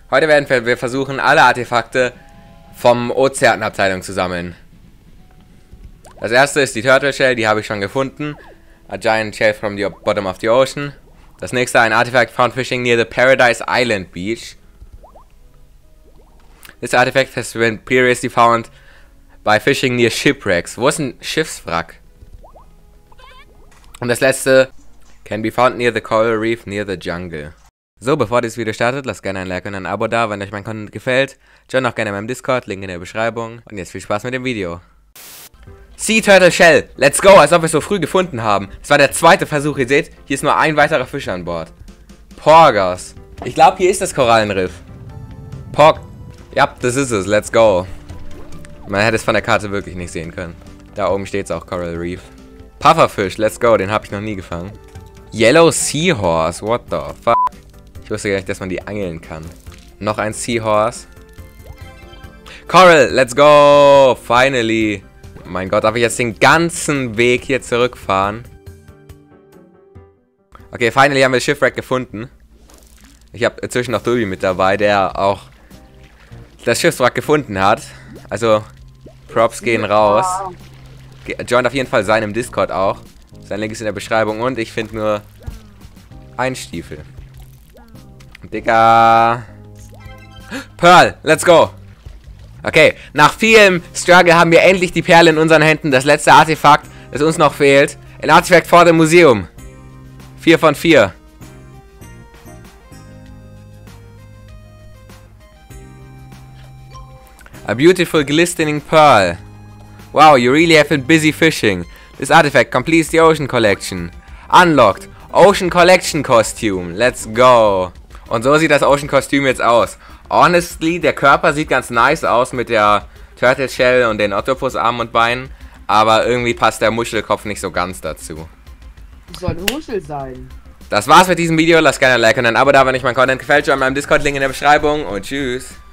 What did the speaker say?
Heute werden wir versuchen, alle Artefakte vom Ozeanabteilung zu sammeln. Das erste ist die Turtle Shell, die habe ich schon gefunden. A giant shell from the bottom of the ocean. Das nächste, ein Artifact found fishing near the Paradise Island beach. This artifact has been previously found by fishing near shipwrecks. Wo ist ein Schiffswrack? Und das letzte, can be found near the coral reef near the jungle. So, bevor dieses Video startet, lasst gerne ein Like und ein Abo da, wenn euch mein Content gefällt. Join auch gerne in meinem Discord, Link in der Beschreibung. Und jetzt viel Spaß mit dem Video. Sea Turtle Shell, let's go, als ob wir es so früh gefunden haben. Es war der zweite Versuch, ihr seht, hier ist nur ein weiterer Fisch an Bord. Porgos. Ich glaube, hier ist das Korallenriff. Ja, das ist es, let's go. Man hätte es von der Karte wirklich nicht sehen können. Da oben steht es auch, Coral Reef. Pufferfisch, let's go, den habe ich noch nie gefangen. Yellow Seahorse, what the fuck. Ich wusste gar nicht, dass man die angeln kann. Noch ein Seahorse. Coral, let's go, finally. Mein Gott, darf ich jetzt den ganzen Weg hier zurückfahren? Okay, finally haben wir Shipwreck gefunden. Ich habe inzwischen noch Tobi mit dabei, der auch das Schiffswrack gefunden hat. Also, Props gehen raus. Joint auf jeden Fall seinem Discord auch. Sein Link ist in der Beschreibung und ich finde nur einen Stiefel. Digga. Pearl, let's go. Okay, nach vielem Struggle haben wir endlich die Perle in unseren Händen. Das letzte Artefakt, das uns noch fehlt. Ein Artefakt vor dem Museum. 4 von 4. A beautiful glistening pearl. Wow, you really have been busy fishing. This artifact completes the Ocean Collection. Unlocked. Ocean Collection Costume. Let's go. Und so sieht das Ocean Kostüm jetzt aus. Honestly, der Körper sieht ganz nice aus mit der Turtle Shell und den Oktopusarmen und Beinen. Aber irgendwie passt der Muschelkopf nicht so ganz dazu. Soll eine Muschel sein. Das war's mit diesem Video. Lasst gerne ein Like und ein Abo da, wenn euch mein Content gefällt. Join meinem Discord-Link in der Beschreibung und tschüss.